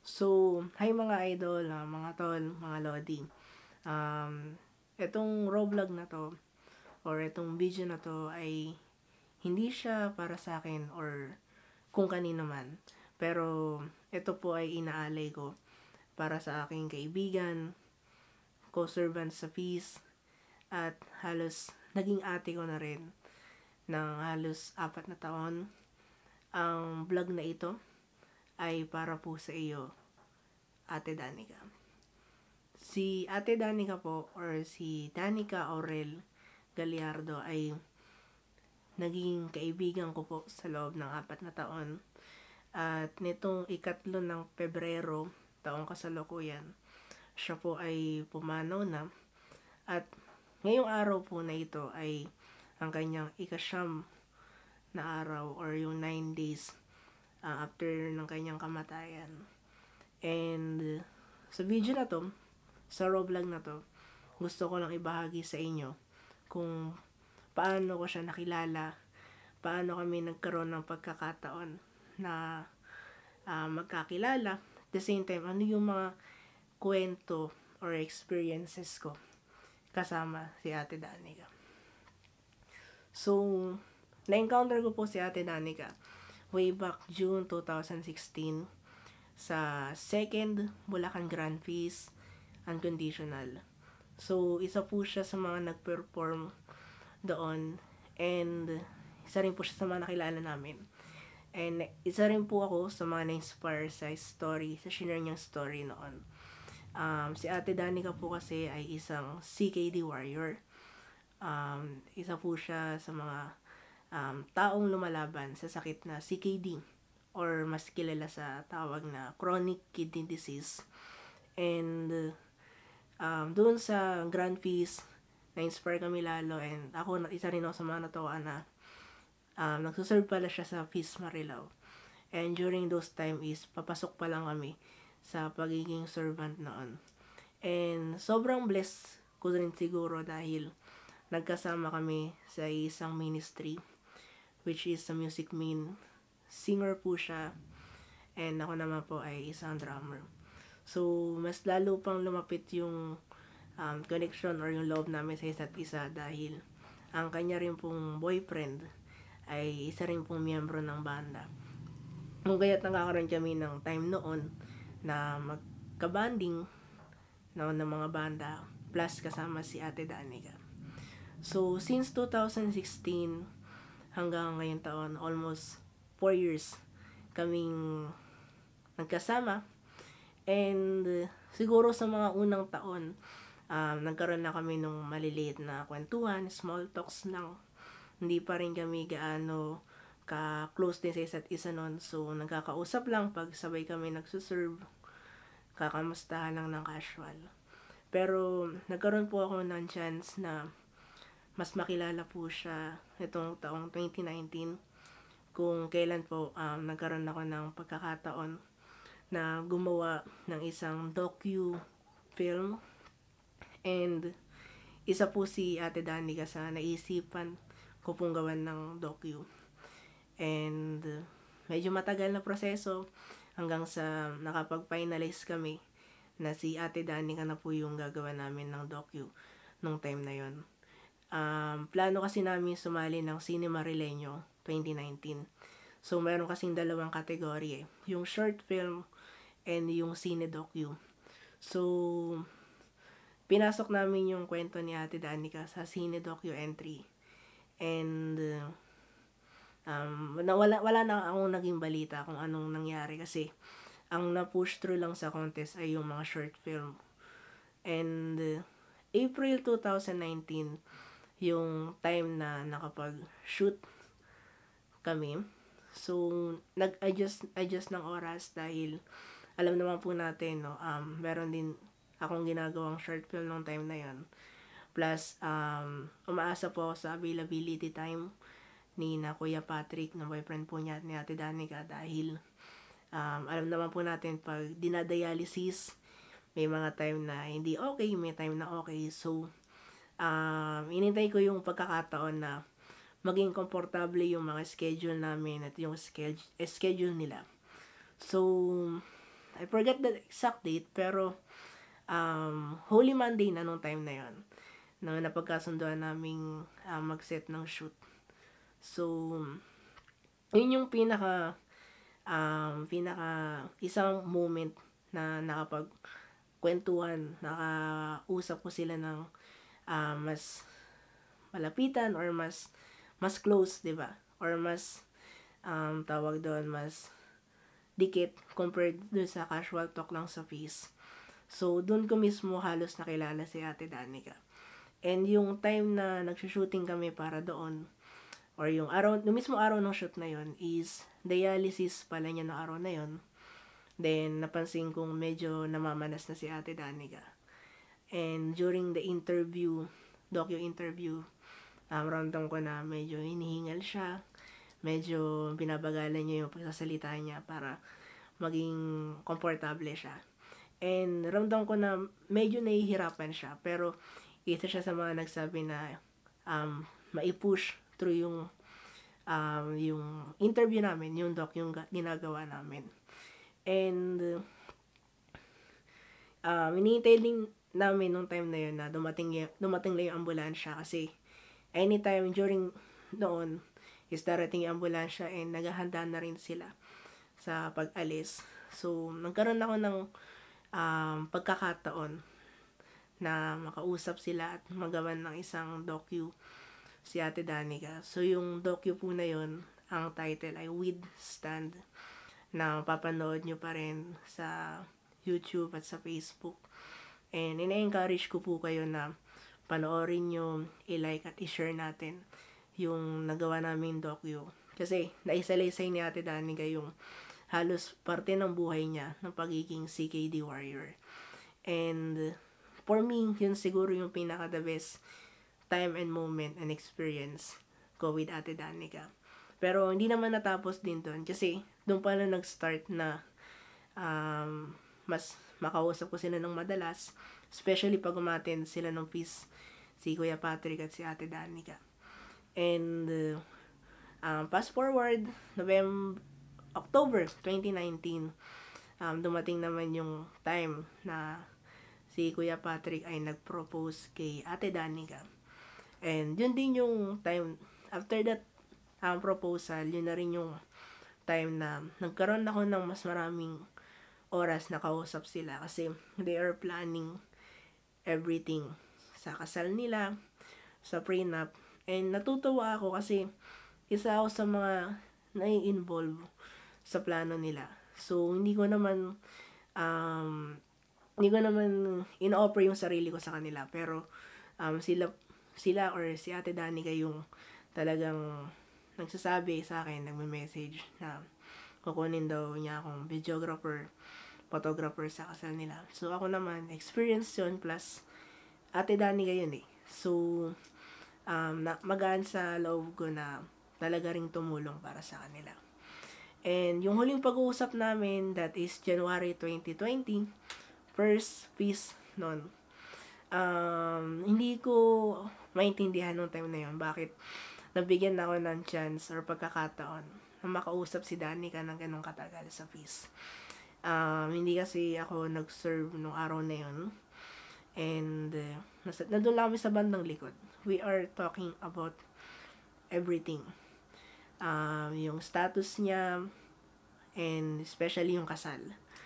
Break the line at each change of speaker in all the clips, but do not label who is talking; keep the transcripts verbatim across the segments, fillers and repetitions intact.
So, hi mga idol, ah, mga tol, mga lodi. Um, Itong raw vlog na to, or itong video na to ay hindi siya para sa akin or kung kanino man. Pero ito po ay inaalay ko para sa aking kaibigan, co-servant sa fees, at halos naging ate ko na rin ng halos apat na taon. Ang vlog na ito ay para po sa iyo, Ate Danica. Si Ate Danica po or si Danica Aurel Gallardo ay naging kaibigan ko po sa loob ng apat na taon. At nitong ikatlo ng Pebrero, taong kasalukuyan, siya po ay pumanaw na. At ngayong araw po na ito ay ang kanyang ikasyam na araw or yung nine days uh, after ng kanyang kamatayan. And uh, sa video na to, sa raw vlog na to, gusto ko lang ibahagi sa inyo kung paano ko siya nakilala, paano kami nagkaroon ng pagkakataon na uh, magkakilala. At the same time, ano yung mga kwento or experiences ko kasama si Ate Danica. So, na-encounter ko po si Ate Danica way back June twenty sixteen sa second Bulacan Grand Feast Unconditional. So, isa po siya sa mga nag-perform doon, and isa rin po siya sa mga nakilala namin. And isa rin po ako sa mga na-inspire sa story, sa shinare niyang story noon. Um, si Ate Danica po kasi ay isang C K D warrior. Um, isa po siya sa mga um, taong lumalaban sa sakit na C K D, or mas kilala sa tawag na chronic kidney disease. And um, doon sa Grand Feast, na-inspire kami lalo, and ako, isa rin ako sa mga natuwa na um, nagsuserve pala siya sa Feast Marilao. And during those time is, papasok pa lang kami sa pagiging servant noon. And sobrang blessed ko rin siguro dahil nagkasama kami sa isang ministry, which is sa Music Min. Singer po siya, and ako naman po ay isang drummer. So, mas lalo pang lumapit yung um, connection or yung love namin sa isa't isa dahil ang kanya rin pong boyfriend ay isa rin pong miyembro ng banda. Kung kaya't nakakaroon kami ng time noon na magkabanding noon ng mga banda, plus kasama si Ate Danica. So, since twenty sixteen hanggang ngayong taon, almost four years kaming nagkasama. And uh, siguro sa mga unang taon, um, nagkaroon na kami nung maliliit na kwentuhan, small talks lang. Hindi pa rin kami gaano ka-close din sa isa't isa nun. So, nagkakausap lang pag sabay kami nagsuserve. Kakamustahan lang ng casual. Pero, nagkaroon po ako ng chance na mas makilala po siya itong taong twenty nineteen. Kung kailan po um, nagkaroon ako ng pagkakataon na gumawa ng isang docu-film. And isa po si Ate Danica sa naisipan ko pong gawan ng docu. And medyo matagal na proseso hanggang sa nakapag-finalize kami na si Ate Danica na po yung gagawa namin ng docu nung time na yon. Um, plano kasi namin sumali ng Cine Marileño twenty nineteen. So, meron kasing dalawang kategory eh. Yung short film and yung cine docu. So, pinasok namin yung kwento ni Ate Danica sa cine docu entry. And, uh, um, wala, wala na akong naging balita kung anong nangyari kasi ang na-push through lang sa contest ay yung mga short film. And, uh, April twenty nineteen, yung time na nakapag-shoot kami. So, nag-adjust adjust ng oras dahil alam naman po natin, no, um, meron din akong ginagawang short film nung time na yon. Plus, um, umaasa po ako sa availability time ni na Kuya Patrick, na boyfriend po niya, ni Ate Danica, dahil um, alam naman po natin pag dinadialysis, may mga time na hindi okay, may time na okay. So, um, inintay ko yung pagkakataon na maging komportable yung mga schedule namin at yung schedule, schedule nila. So, I forget the exact date, pero um, Holy Monday na nung time na yon na napagkasunduan naming uh, mag-set ng shoot. So, yun yung pinaka um, pinaka isang moment na nakapagkwentuhan, nakausap ko sila ng uh, mas malapitan or mas mas close, 'di ba? Or mas um, tawag doon, mas dikit compared doon sa casual talk lang sa face. So, doon ko mismo halos nakilala si Ate Danica. And yung time na nagsushooting kami para doon, or yung araw, yung mismo araw ng shoot na yon is dialysis pala niya na araw na yon. Then, napansin kong medyo namamanas na si Ate Danica. And during the interview, docu-interview, um, ramdam ko na medyo hinihingal siya. Medyo binabagalan niya yung pagsasalita niya para maging komportable siya. And ramdam ko na medyo nahihirapan siya. Pero isa siya sa mga nagsabi na um, maipush through yung um, yung interview namin, yung doc, yung ginagawa namin. And uh, minihintay din namin nung time na yun na dumating, dumating lang yung ambulansya kasi anytime during noon is darating yung ambulansya and naghahanda na rin sila sa pag-alis. So, nagkaroon ako ng um, pagkakataon na makausap sila at magawan ng isang docu si Ate Danica. So, yung docu po na yun, ang title ay Withstand, na mapapanood nyo pa rin sa YouTube at sa Facebook. And ina-encourage ko po kayo na panoorin nyo, i-like at i-share natin yung nagawa namin docu. Kasi naisalaysay ni Ate Danica yung halos parte ng buhay niya ng pagiging C K D warrior. And for me, yun siguro yung pinaka the best time and moment and experience ko with Ate Danica. Pero hindi naman natapos din doon kasi doon pa na nag-start na um, mas makausap ko sila ng madalas, especially pag umattend sila ng feast si Kuya Patrick at si Ate Danica. And uh, um, fast forward November, October twenty nineteen, um, dumating naman yung time na si Kuya Patrick ay nag-propose kay Ate Danica. And yun din yung time, after that um, proposal, yun na rin yung time na nagkaroon ako ng mas maraming oras na kausap sila kasi they are planning everything sa kasal nila, sa prenup. And natutuwa ako kasi isa ako sa mga nai-involve sa plano nila. So, hindi ko naman um, hindi ko naman in-offer yung sarili ko sa kanila. Pero, um, sila, sila or si Ate Danica yung talagang nagsasabi sa akin, nagme-message na kukunin daw niya akong videographer, photographer sa kasal nila. So, ako naman, experience yun, plus Ate Danica yun eh. So, um, na, magaan sa loob ko na talaga ring tumulong para sa kanila. And yung huling pag-uusap namin, that is January twenty twenty, first feast noon. Um, hindi ko maintindihan nung time na yun bakit nabigyan ako ng chance or pagkakataon na makausap si Danica ng ganong katagal sa feast. Um, hindi kasi ako nag-serve nung araw na yun. And uh, nasa, nandun lang kami sa bandang likod. We are talking about everything. Um, yung status niya, and especially yung kasal.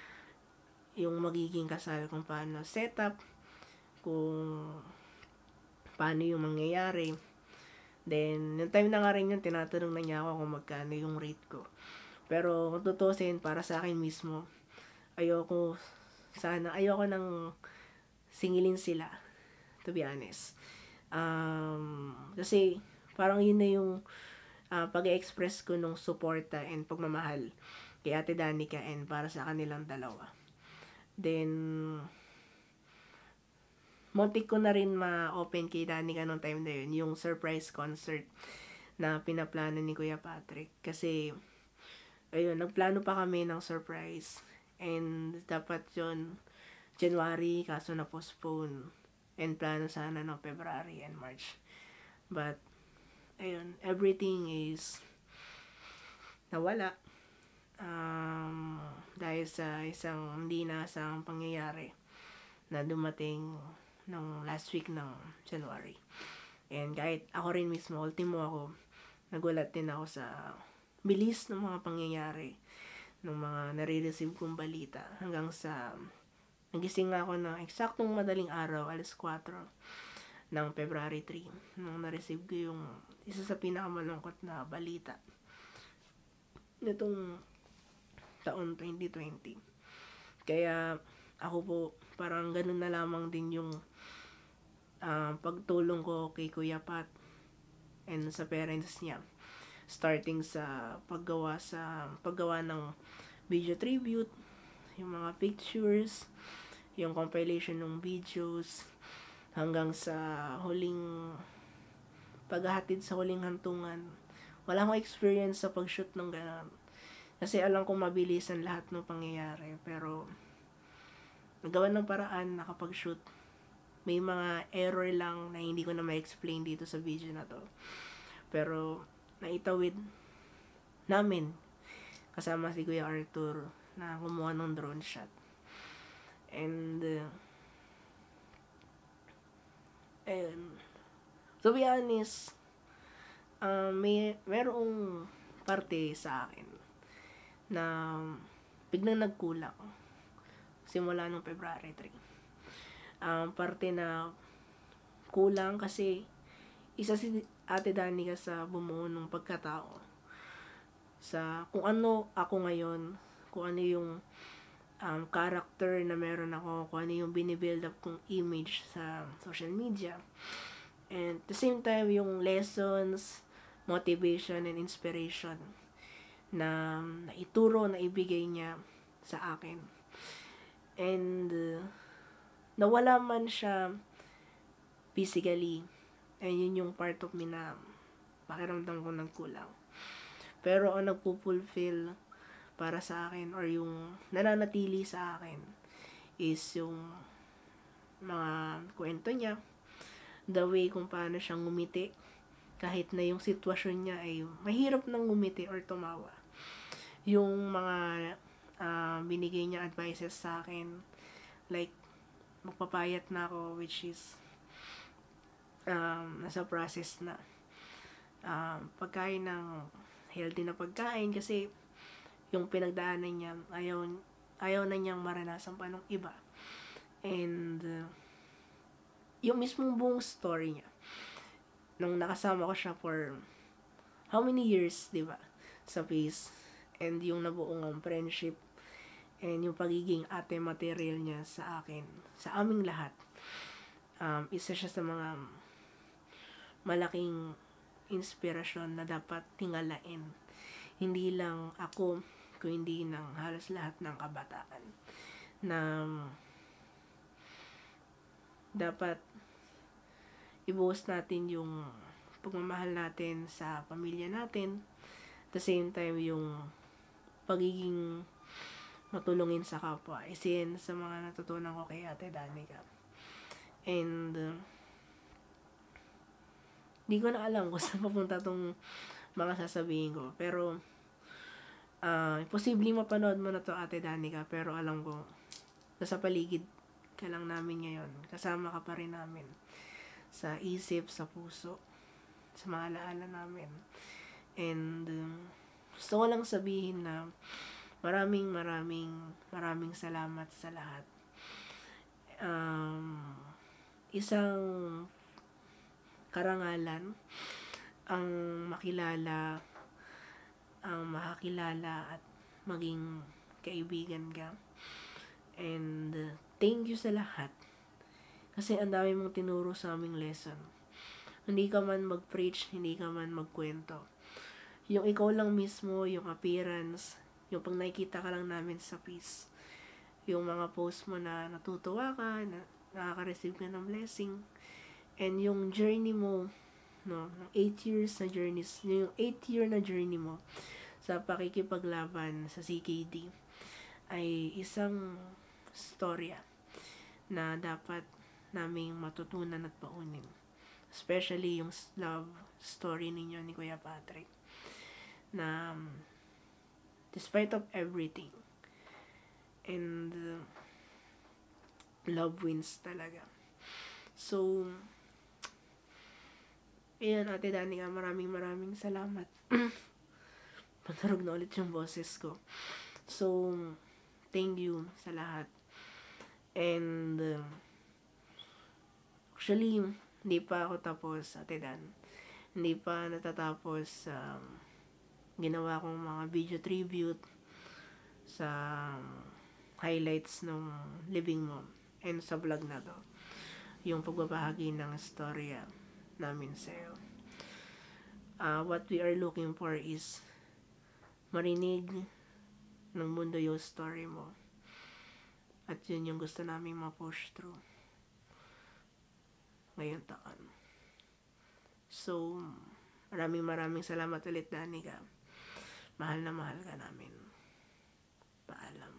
Yung magiging kasal, kung paano setup, kung paano yung mangyayari. Then, yung time na nga rin yun, tinatanong na niya ako kung magkano yung rate ko. Pero, kung tutusin, para sa akin mismo, ayoko, sana, ayoko nang singilin sila, to be honest. Um, kasi, parang yun na yung uh, pag-express ko nung suporta and pagmamahal kay Ate Danica and para sa kanilang dalawa. Then, muntik ko na rin ma-open kay Danica nung time na yun, yung surprise concert na pinaplano ni Kuya Patrick. Kasi, ayun, nagplano pa kami ng surprise. And, dapat yun, January, kaso na-postpone. And, plano sana no February and March. But, ayun, everything is nawala. um, dahil sa isang hindi inaasahang pangyayari na dumating ng last week ng January. And kahit ako rin mismo, ultimo ako, nagulat din ako sa bilis ng mga pangyayari, ng mga nare-receive kong balita, hanggang sa nagising ako ng eksaktong madaling araw, alas kwatro ng February third, nung na-receive ko yung isa sa pinakamalungkot na balita nitong taon twenty twenty. Kaya ako po, parang ganun na lamang din yung uh, pagtulong ko kay Kuya Pat and sa parents niya. Starting sa paggawa sa paggawa ng video tribute, yung mga pictures, yung compilation ng videos, hanggang sa huling paghahatid sa huling hantungan. Wala akong experience sa pag-shoot ng gano'n. Kasi alam ko mabilisan lahat ng pangyayari. Pero nagawa ng paraan nakapag-shoot. May mga error lang na hindi ko na ma-explain dito sa video na to. Pero naitawid namin kasama si Kuya Arthur na kumuha ng drone shot. And uh, and to be honest, uh, may merong parte sa akin na biglang nagkulang simula nung February third. Um, parte na kulang kasi isa si Ate Danica sa bumuo ng pagkatao. Sa kung ano ako ngayon, kung ano yung um, character na meron ako, kung ano yung binibuild up kong image sa social media. And at the same time, yung lessons, motivation, and inspiration na naituro, na ibigay niya sa akin. And uh, nawala man siya physically, and yun yung part of me na pakiramdam ko nagkulang. Pero ang nagpupulfill para sa akin, or yung nananatili sa akin, is yung mga kwento niya, the way kung paano siyang ngumiti, kahit na yung sitwasyon niya ay mahirap nang ngumiti or tumawa. Yung mga uh, binigay niya advices sa akin, like magpapayat na ako, which is um, nasa process na. Um, pagkain ng healthy na pagkain, kasi yung pinagdaanan niya, ayaw, ayaw na niyang maranasan pa ng iba. And uh, yung mismong buong story niya, nung nakasama ko siya for how many years, di ba, sa Face, and yung nabuong ang friendship, and yung pagiging ate material niya sa akin, sa aming lahat, um, isa siya sa mga malaking inspirasyon na dapat tingalain. Hindi lang ako, kundi ng halos lahat ng kabataan, na dapat ibuhos natin yung pagmamahal natin sa pamilya natin, at the same time yung pagiging matulungin sa kapwa. Isa yan sa mga natutunan ko kay Ate Danica. And uh, di ko na alam kung saan papunta tong mga sasabihin ko, pero uh, posibleng mapanood mo na to, Ate Danica, pero alam ko nasa paligid ka lang namin ngayon, kasama ka pa rin namin sa isip, sa puso, sa mga alaala namin. And um, gusto ko lang sabihin na maraming maraming maraming salamat sa lahat. Um, isang karangalan ang makilala, ang makakilala at maging kaibigan ka. And uh, thank you sa lahat. Kasi ang dami mong tinuro sa aming lesson. Hindi ka man mag-preach, hindi ka man magkwento. Yung ikaw lang mismo, yung appearance, yung pag nakikita ka lang namin sa Peace, yung mga post mo na natutuwa ka, na nakaka-receive ka ng blessing, and yung journey mo, no, ng eight years na journey, yung eight year na journey mo sa pakikipaglaban sa C K D, ay isang storya na dapat naming matutunan at paunin. Especially yung love story ninyo ni Kuya Patrick. Na despite of everything. And uh, love wins talaga. So, ayan, Ate Danica, maraming maraming salamat. Patarog na ulit yung boses ko. So, thank you sa lahat. And, uh, actually, hindi pa ako tapos, Ate Dan. Hindi pa natatapos um, ginawa kong mga video tribute sa um, highlights ng living mo and sa vlog na to, yung pagbabahagi ng storya namin sa'yo. Uh, what we are looking for is marinig ng mundo yung story mo, at yun yung gusto namin ma-push through ngayon taon. So, maraming maraming salamat ulit, Danica. Mahal na mahal ka namin. Paalam.